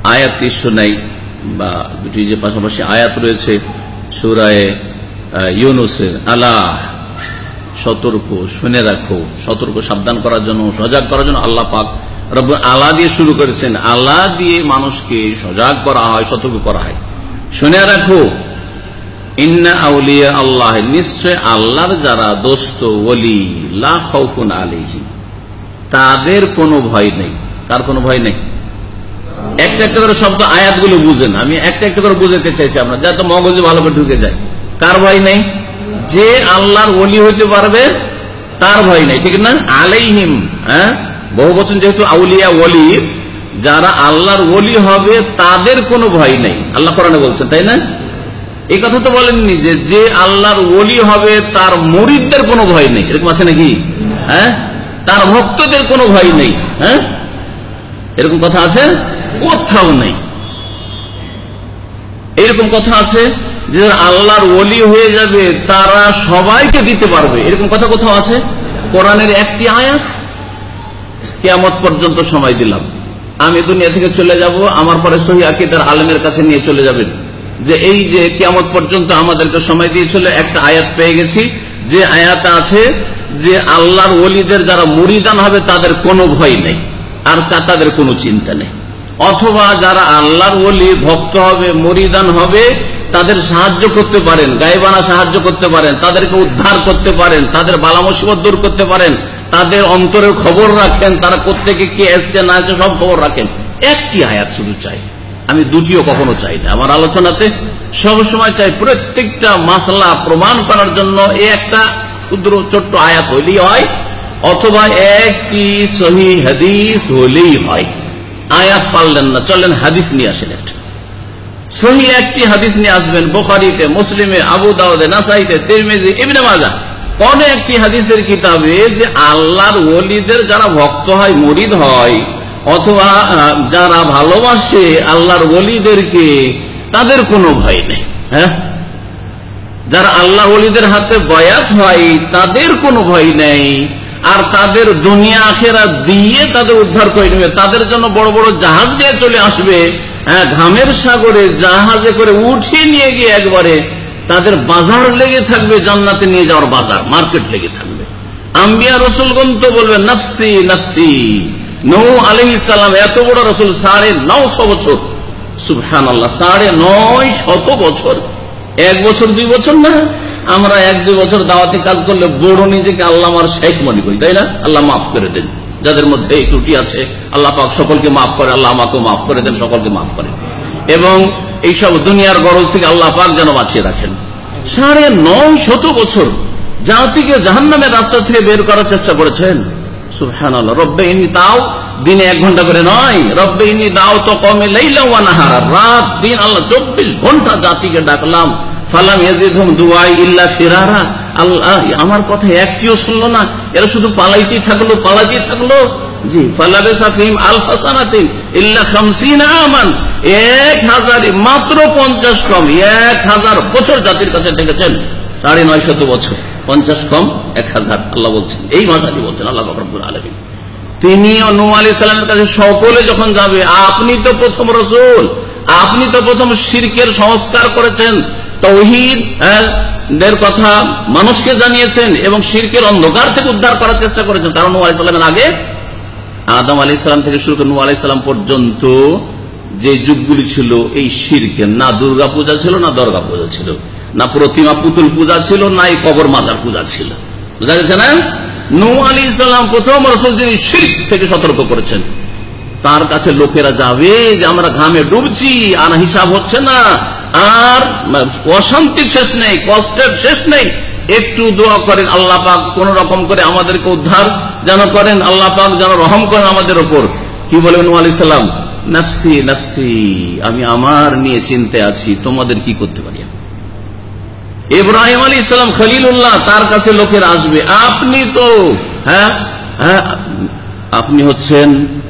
আয়াতটি শোনাই, বা দুটি যে পাশাপাশি আয়াত রয়েছে সূরা ইউনূসের, আলা সতর্ক, শুনে রাখো, সতর্ক সাবধান করার জন্য, সজাগ করার জন্য আল্লাহ পাক রব্বুল আলা দিয়ে শুরু করেছেন। আল্লাহ দিয়ে মানুষকে সজাগ করা হয়, সতর্ক করা হয়। শুনে রাখো, ইন্না আউলিয়া আল্লাহ, নিশ্চয় আল্লাহর যারা দোস্ত ওলি, লা খাউফুন আলাইহিম, তাদের কোনো ভয় নেই। তার কোনো ভয় নেই। একটা একটা করে শব্দ আয়াতগুলো বুঝেন, আমি একটা একটা করে বুঝাতে চাইছি আপনার, যাতে মগজে ভালো করে ঢুকে যায়। কার ভয় নেই? যে আল্লাহর ওলি হইতে পারবে তার ভয় নেই, ঠিক না? আলাইহিম, হ্যাঁ, বহু বচন যেহেতু, আউলিয়া ওলি, যারা আল্লাহর ওলি হবে তাদের কোনো ভয় নেই, আল্লাহ কোরআনে বলছেন, তাই না? এই কথা তো বলেননি যে যে আল্লাহর ওলি হবে তার মুরিদদের কোনো ভয় নেই, এরকম আছে নাকি? হ্যাঁ, তার ভক্তদের কোনো ভয় নেই, হ্যাঁ, এরকম কথা আছে? কোথাও নেই। এরকম কথা আছে যে আল্লাহর ওলি হয়ে যাবে তারা সবাইকে দিতে পারবে, এরকম কথা কোথাও আছে? কোরআনের একটি আয়াত। কিয়ামত পর্যন্ত সময় দিলাম, আমি দুনিয়া থেকে চলে যাব, আমার পরে সহিহ আকীদার আলেমের কাছে নিয়ে চলে যাবেন যে এই যে কিয়ামত পর্যন্ত আমাদেরকে সময় দিয়েছিল, একটা আয়াত পেয়ে গেছি, যে আয়াত আছে যে আল্লাহর ওলিদের যারা মুরিদান হবে তাদের কোনো ভয় নেই, আর তাদের কোনো চিন্তা নেই। অথবা যারা আল্লাহর ওলি ভক্ত হবে, মুরিদান হবে, তাদের সাহায্য করতে পারেন, গায়েবানা সাহায্য করতে পারেন, তাদেরকে উদ্ধার করতে পারেন, তাদের বালা মুসিবত দূর করতে পারেন, তাদের অন্তরের খবর রাখেন, তারা কোত্থেকে কে এসছে না এসছে সব খবর রাখেন। একটি আয়াত শুধু চাই, আমি দুটিও কখনো চাই না। আমার আলোচনাতে সবসময় চাই প্রত্যেকটা মাসলা প্রমাণ করার জন্য এই একটা ক্ষুদ্র ছোট্ট আয়াত হইলেই হয়, অথবা একটি সহিহ হাদিস হইলেই হয়। আয়াত পারলেন না, চলেন হাদিস নিয়ে আসেন। একটা সহিহ একটি হাদিস নিয়ে আসবেন, বুখারীতে, মুসলিমে, আবু দাউদে, নাসাইতে, তিরমিজি, ইবনে মাজাহ, কোন একটি হাদিসের কিতাবে যে আল্লাহর ওলিদের যারা ভক্ত হয়, মুরিদ হয়, অথবা যারা ভালোবাসে আল্লাহর ওলিদেরকে, তাদের কোনো ভয় নেই। হ্যাঁ, যারা আল্লাহর ওলিদের হাতে বায়াত হয় তাদের কোনো ভয় নেই, আর তাদের দুনিয়া আখিরাত দিয়ে তাদের উদ্ধার করে নেবে, তাদের জন্য বড় বড় জাহাজ দিয়ে চলে আসবে, হ্যাঁ, ঘামের সাগরে জাহাজে করে উঠিয়ে নিয়ে গিয়ে একবারে তাদের বাজার লেগে থাকবে, জান্নাতে নিয়ে যাওয়ার বাজার, মার্কেট লেগে থাকবে। আম্বিয়া রাসূলগণ তো বলবে নফসি নফসি। নূহ আলাইহিস সালাম এত বড় রাসূল, 950 বছর, সুবহানাল্লাহ, 950 বছর, 1 বছর 2 বছর না। আমরা 1-2 বছর দাওয়াতি কাজ করলে বড় নিজেকে আল্লাহ আমার শেখ মনে করি, তাই না? আল্লাহ মাফ করে দেন, যাদের মধ্যে এই ত্রুটি আছে আল্লাহ পাক সকলকে মাফ করে, আল্লাহ আমাকেও মাফ করে দেন, সকলকে মাফ করেন, এবং এইসব দুনিয়ার গরজ থেকে আল্লাহ পাক যেন বাঁচিয়ে রাখেন। 950 বছর জাতিকে জাহান্নামের রাস্তা থেকে বের করার চেষ্টা করেছেন। সুবহানাল্লাহ। রব্বে ইন্নী, তাও দিনে 1 ঘন্টা করে নয়, রব্বে ইন্নী দাওতু কওমি লাইলা ওয়া নাহারা, রাত দিন আল্লাহ 24 ঘন্টা জাতিকে ডাকলাম, ফালাম ইয়াজিদহুম দুআই ইল্লা ফিরারা। আল্লাহ আমার কথা একটিও শুনলো না, এরা শুধু পালাইতেই থাকলো। জি, ফালাবিসা ফিহিম আলফা সানাতিন ইল্লা 50 আমান, 1000, মাত্র 50 কম 1000 বছর জাতির কাছে ডেকেছেন। 950 বছর, 50 কম 1000, আল্লাহ বলছেন, এই ভাষাটি বলছেন আল্লাহ রব্বুল আলামিন। তিনি নূহ আলাইহিস সালামের কাছে সকলে যখন যাবে, আপনি তো প্রথম রাসূল, আপনি তো প্রথম শিরকের সংস্কার করেছেন, তাওহীদ এর কথা মানুষকে জানিয়েছেন, এবং শিরকের অন্ধকার থেকে উদ্ধার করার চেষ্টা করেছেন। কারণ নূহ আলাইহিস সালামের আগে আদম আলাইহিস সালাম থেকে শুরু করে নূহ আলাইহিস সালাম পর্যন্ত যে যুগগুলি ছিল, এই শিরকের, না দুর্গা পূজা ছিল, না দরগা পূজা ছিল, না প্রতিমা পুতুল পূজা ছিল, না এই কবর মাজার পূজা ছিল। বুঝা গেছে না? নূহ আলাইহিস সালাম প্রথম রাসূল, যিনি শিরক থেকে সতর্ক করেছেন। তার কাছে লোকেরা যাবে যে আমরা ঘামে ডুবছি, আর হিসাব হচ্ছে না, আর অশান্তির শেষ নেই, কষ্টের শেষ নেই, একটু দোয়া করেন আল্লাহ পাক কোন রকম করে আমাদেরকে উদ্ধার যেন করেন, আল্লাহ পাক যেন রহম করেন আমাদের উপর। কি বলবেন নূহ আলাইহিস সালাম? নফসি নফসি, আমি আমার নিয়ে চিন্তায় আছি, তোমাদের কি করতে পারি। ইব্রাহিম আলাইহিস সালাম খলিলুল্লাহ, তার কাছে লোকের আসবে, আপনি তো আপনি হচ্ছেন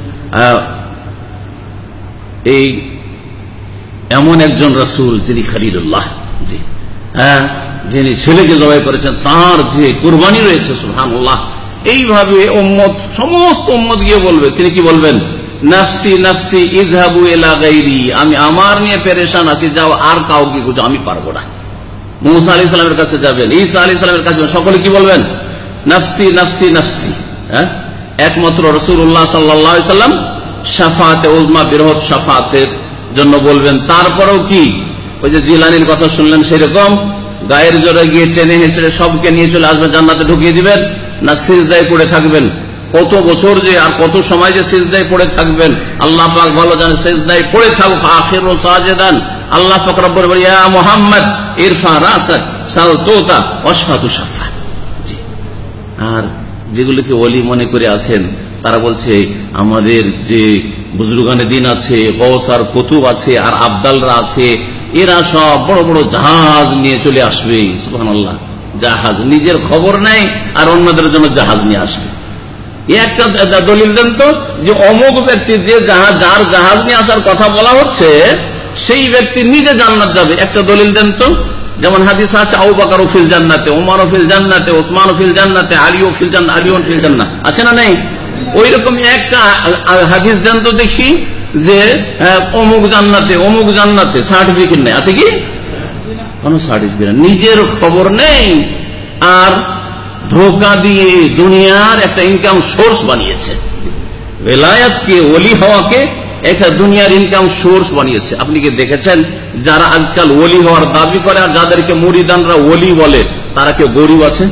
এই এমন একজন রাসূল যিনি খলিলুল্লাহ, জি হ্যাঁ, যিনি ছেলেকে জবাই করেছেন, তার যে কুরবানি রয়েছে, সুবহানাল্লাহ। এইভাবে উম্মত, সমস্ত উম্মত গিয়ে বলবে, তিনি কি বলবেন? নাফসি নাফসি ইযহাবু ইলা গায়রি, আমি আমার নিয়ে পেরেশান আছি, যাও আর কাউকে খুঁজো, আমি পারবো না। মুসা আলাইহিস সালামের কাছে যাবেন, ঈসা আলাইহিস সালামের কাছে যাবেন, সকলে কি বলবেন? নাফসি নাফসি নাফসি। হ্যাঁ, একমাত্র রাসূলুল্লাহ সাল্লাল্লাহু আলাইহি সাল্লাম শাফাআতে উযমা, বৃহৎ শাফাআতের জন্য বলবেন। তারপরেও কি ওই যে জিলানীর কথা শুনলেন সেরকম গায়ের জোরে গিয়ে টেনে হেঁচড়ে সবকে নিয়ে চলে আসবেন, জান্নাতে ঢুকিয়ে দিবেন? না সিজদায় পড়ে থাকবেন? কত বছর যে আর কত সময় যে সিজদায় পড়ে থাকবেন আল্লাহ পাক ভালো জানেন। সিজদায় পড়ে থাকুক আখিরু সাজিদান, আল্লাহ পাক রব্বুল বলেন ইয়া মুহাম্মদ ইরফা রাসাক সাল তুতা ওয়াশফাতু শাফা। জি, আর যেগুলোকে ওলি মনে করে আছেন তারা বলছে আমাদের যে বুজুর্গানে দিন আছে, গৌস আর কুতুব আছে, আর আবদালরা আছে, এরা সব বড় বড় জাহাজ নিয়ে চলে আসবে। সুবহানাল্লাহ, জাহাজ, নিজের খবর নেই আর অন্যদের জন্য জাহাজ নিয়ে আসবে। একটা দলিল দেন তো যে অমুক ব্যক্তি যে যার জাহাজ নিয়ে আসার কথা বলা হচ্ছে সেই ব্যক্তি নিজে জান্নাত যাবে, একটা দলিল দেন তো। যেমন হাদিস আছে আবু বকর ফিল জান্নাতে, ওমর ফিল জান্নাতে, ওসমান ফিল জান্নাতে, আলিও ফিল জান্নাত, আলিউন ফিল জান্নাহ, আছে না নেই? ওই রকম একটা হাদিস দেন তো দেখি যে অমুক জান্নাতে অমুক জান্নাতে, সার্টিফিকেট নেই, আছে কি? কোনো সার্টিফিকেট, নিজের খবর নেই আর ধোকা দিয়ে দুনিয়ার একটা ইনকাম সোর্স বানিয়েছে। বেলায়াতকে, ওলি হওয়াকে একটা দুনিয়ার ইনকাম সোর্স বানিয়েছে। আপনি কি দেখেছেন যারা আজকাল ওলি হওয়ার দাবি করে আর যাদেরকে মুরিদানরা ওলি বলে তারা কেউ গরিব আছে?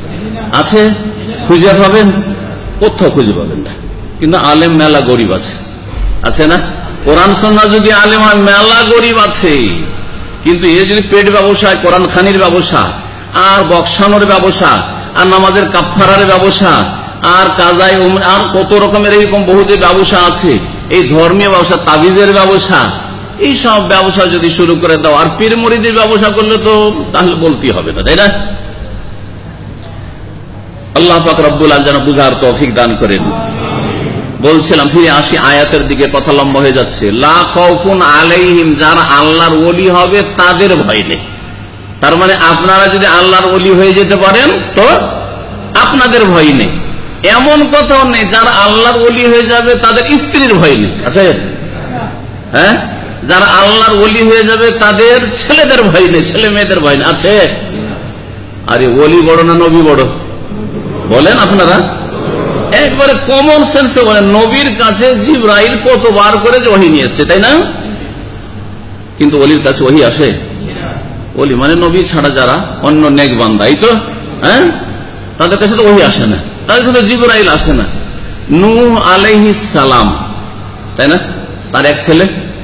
আছে? খুঁজে পাবেন? কোথাও খুঁজে পাবেন না। কিন্তু আলেম মেলা গরিব আছে, আছে না? কোরআন সুন্নাহ যদি আলেম হয় মেলা গরিব আছে, কিন্তু এ যদি পেট ব্যবসা, কোরআন খানির ব্যবসা, আর বক্সানোর ব্যবসা, আর নামাজের কাফারার ব্যবসা, আর কাজাই, আর কত রকমের এরকম বহু যে ব্যবসা আছে, এই ধর্মীয় ব্যবসা, তাবিজের ব্যবসা, এই সব ব্যবসা যদি শুরু করে দাও আর পীর মুরিদের ব্যবসা করলে তো তাহলে বলতেই হবে না, তাই না? আল্লাহ পাক রব্বুল আলামিন যেন বুঝার তৌফিক দান করেন। বলছিলাম, ফিরে আসি আয়াতের দিকে, কথা লম্বা হয়ে যাচ্ছে। লা খাউফুন আলাইহিম, যারা আল্লাহর ওলি হবে তাদের ভয় নেই। তার মানে আপনারা যদি আল্লাহর ওলি হয়ে যেতে পারেন তো আপনাদের ভয় নেই। এমন কথাও নেই যারা আল্লাহর ওলি হয়ে যাবে তাদের স্ত্রীর ভয় নেই, আছে? হ্যাঁ, যারা আল্লাহর ওলি হয়ে যাবে তাদের ছেলেদের ভয় নেই, ছেলে মেয়েদের ভয় নেই, আছে? আরে ওলি বড় না নবী বড় বলেন আপনারা? একবারে কমন সেন্সে বলেন, নবীর কাছে জিবরাইল কতবার করে যে ওহী নিয়ে এসেছে, তাই না? কিন্তু ওলির কাছে ওহী আসে? ওলি মানে নবী ছাড়া যারা অন্য নেক বান্দা, এই তো, হ্যাঁ, তাদের কাছে তো ওহী আসে না, তাদের কাছে জিবরাইল আসে না। নূহ আলাইহিস সালাম, তাই না, তার এক ছেলে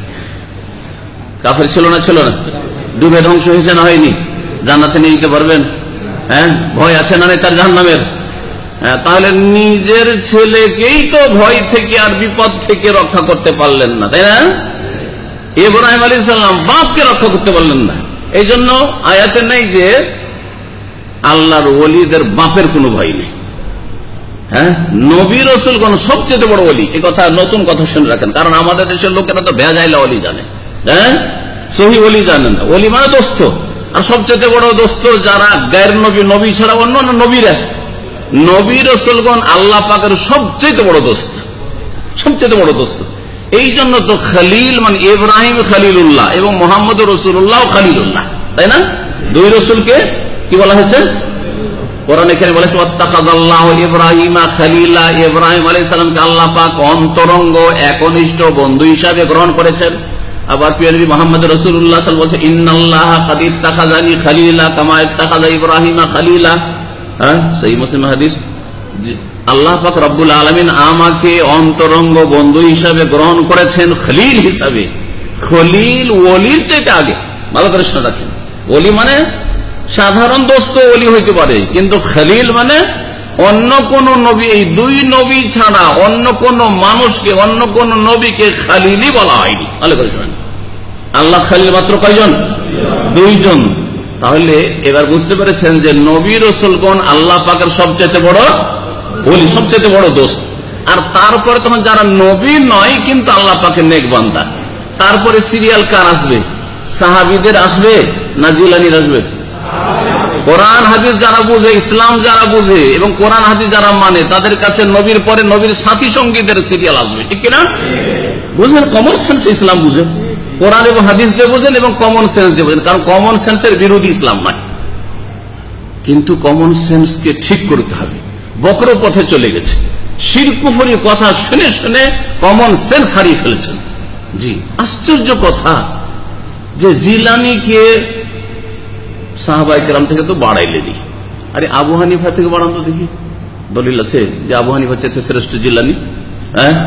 কাফের ছিল না? ছিল না? ডুবে ধ্বংস হয়েছে না হয়নি? জান্নাতে নিয়ে যেতে পারবেন? হ্যাঁ, ভয় আছে না তার জাহান্নামের? তাহলে নিজের ছেলেকেই তো ভয় থেকে আর বিপদ থেকে রক্ষা করতে পারলেন না, তাই না? ইব্রাহিম আলাইহিস সালাম বাপকে রক্ষা করতে পারলেন না। এই জন্য আয়াতে নেই যে আল্লাহর ওলিদের বাপের কোনো ভয় নেই। হ্যাঁ, নবী রাসূল কোন সবচেয়ে বড় ওলি, এই কথা নতুন কথা শুনে রাখেন, কারণ আমাদের দেশের লোকেরা তো ভেজাইলা ওলি জানে, হ্যাঁ, সহি ওলি জানে না। ওলি মানে দোস্ত, আর সবচেয়ে বড় দোস্ত যারা গায়ের নবী, নবী ছাড়া অন্য নবীরা, নবী রাসূলগণ আল্লাহ পাকের সবচেয়ে বড় দোস্ত, সবচেয়ে বড় দোস্ত। এই জন্য তো খলিল মানে ইব্রাহিম খলিলুল্লাহ এবং মুহাম্মদ রাসূলুল্লাহ খলিলুল্লাহ, তাই না? দুই রাসূলকে কি বলা হয়েছে? কোরআন এখানে বলেছে ওয়াত্তাখাযাল্লাহু ইব্রাহিমা খলিলা, ইব্রাহিম আলাইহিস সালামকে আল্লাহ পাক অন্তরঙ্গ একনিষ্ঠ বন্ধু হিসাবে গ্রহণ করেছেন। আবার প্রিয় নবী মুহাম্মদ রাসূলুল্লাহ সাল্লাল্লাহু আলাইহি ওয়াসাল্লাম বলেছেন ইন্নাল্লাহা কাদ ইত্তাখাযানি খলিলা কামা ইত্তাখাযা ইব্রাহিমা খলিলা। হ্যাঁ, সহিহ মুসলিম হাদিস। আল্লাহ পাক রব্বুল আলামিন আমাকে অন্তরঙ্গ বন্ধু হিসাবে গ্রহণ করেছেন, খলিল হিসাবে। খলিল ওলির চেয়ে আগে, ভালো করে শুনে রাখেন। ওলি মানে সাধারণ দোস্ত ওলি হইতে পারে, কিন্তু খলিল মানে অন্য কোন নবী, এই দুই নবী ছাড়া অন্য কোন মানুষকে, অন্য কোন নবীকে খলিলই বলা হয়নি। ভালো করে শুনেন, আল্লাহ খলিল মাত্র কয়জন? দুইজন। তাহলে এবার বুঝতে পেরেছেন যে নবী রাসূলগণ আল্লাহ পাকের সবচেয়ে বড় ওলি, সবচেয়ে বড় দোস্ত। আর তারপরে তখন যারা নবী নয় কিন্তু আল্লাহ পাকের নেক বান্দা, তারপরে সিরিয়াল কার আসবে? সাহাবীদের আসবে না জিলানীর আসবে? কোরআন হাদিস যারা বুঝে, ইসলাম যারা বুঝে এবং কোরআন হাদিস যারা মানে, তাদের কাছে নবীর পরে নবীর সাথী সঙ্গীদের সিরিয়াল আসবে, ঠিক কিনা? বুঝলেন? কমন সেন্স ইসলাম বুঝে, কোরআন এবং হাদিস দিয়ে বোঝেন এবং কমন সেন্স দিয়ে বোঝেন। কারণ কমন সেন্সের বিরোধী ইসলাম নয়, কিন্তু কমন সেন্সকে ঠিক করতে হবে। বক্র পথে চলে গেছে, শিরক কুফরি কথা শুনে শুনে কমন সেন্স হারিয়ে ফেলেছেন। জি, আশ্চর্য কথা যে জিলানীকে সাহাবায়ে কেরাম থেকে তো বাড়াইলেনি, আরে আবু হানিফা থেকে বাড়ান তো দেখি, দলিল আছে যে আবু হানিফা চাইতে শ্রেষ্ঠ জিলানী? হ্যাঁ,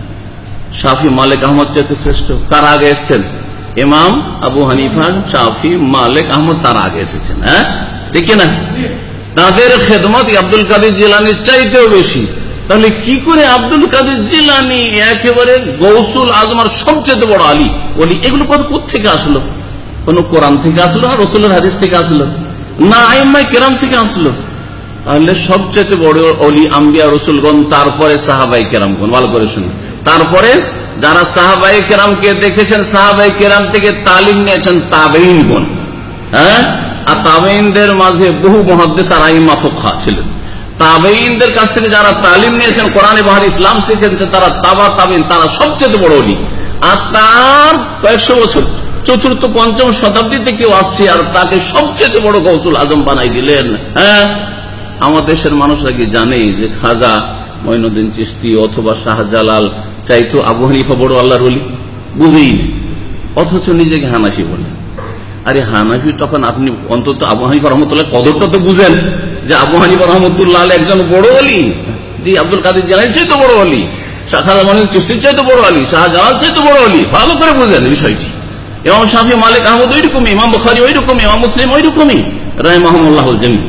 শাফি মালিক আহমদ চাইতে শ্রেষ্ঠ? কার আগে এসছেন? ইমাম আবু হানিফা, শাফি, মালিক, আহমদ তার আগে এসেছেন। হ্যাঁ, ঠিক না? তাদের খেদমত আব্দুল কাদের জিলানীর চাইতেও বেশি। তাহলে কি করে আব্দুল কাদের জিলানী একেবারে গৌসুল আজমার সবচেয়ে বড় আলী বলি, এগুলো কথা কোত্থেকে আসলো? কোন কোরআন থেকে আসলো না রাসূলের হাদিস থেকে আসলো না আইম্মায়ে কেরাম থেকে আসলো? তাহলে সবচেয়ে বড় অলি আম্বিয়া রাসূলগণ, তারপরে সাহাবায়ে কেরামগণ। ভালো করে শুনুন, তারপরে যারা সাহাবায়ে কেরামকে দেখেছেন, সাহাবায়ে কেরাম থেকে তালিম নিয়েছেন তাবেঈনগণ। হ্যাঁ, আর তাবেঈনদের মাঝে বহু মুহাদ্দিস আর আইম্মা ফুকহা ছিলেন। তাবেঈনদের কাছ থেকে যারা তালিম নিয়েছেন, কোরআন এবং হাদিস ইসলাম শিখেছেন, তারা তাবা তাবেঈন, তারা সবচেয়ে বড় অলি। আর তার কয়েকশো বছর, চতুর্থ পঞ্চম শতাব্দীতে কেউ আসছে আর তাকে সবচেয়ে বড় গৌসুল আজম বানাই দিলেন। হ্যাঁ, আমাদের দেশের মানুষরা কি জানে যে খাজা মঈনুদ্দিন চিশতি অথবা শাহজালাল চাইতো আবু হানিফা বড় আল্লাহর ওলি? বুঝেই নেই, অথচ নিজেকে হানাফি বলেন। আরে হানাফি, তখন আপনি অন্তত আবু হানিফা রহমতুল্লাহ কদরটা তো বুঝেন যে আবু হানিফা রহমতুল্লাহ একজন বড় ওলি। জি, আব্দুল কাদের জিলানীর চাইতে বড় ওলি, খাজা মঈনুদ্দিন চিশতির চাইতে বড় ওলি, শাহজালাল চাইতে বড় ওলি। ভালো করে বুঝেন বিষয়টি। ইমাম শাফি, মালিক, আহমদ ওইরকমই, ইমাম বুখারী ওইরকমই, ইমাম মুসলিম ওইরকমই, রাহিমাহুমুল্লাহুল জামি।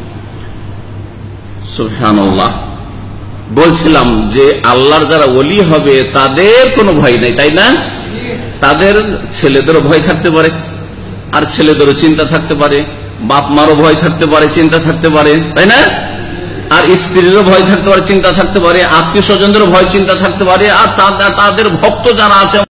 সুবহানাল্লাহ। বলছিলাম যে আল্লাহর যারা ওলি হবে তাদের কোনো ভয় নাই, তাই না? তাদের ছেলেদেরও ভয় থাকতে পারে, আর ছেলেদেরও চিন্তা থাকতে পারে, বাপ মারও ভয় থাকতে পারে, চিন্তা থাকতে পারে, তাই না? আর স্ত্রীরও ভয় থাকতে পারে, চিন্তা থাকতে পারে, আত্মীয় স্বজনদেরও ভয় চিন্তা থাকতে পারে, আর তাদের ভক্ত যারা আছে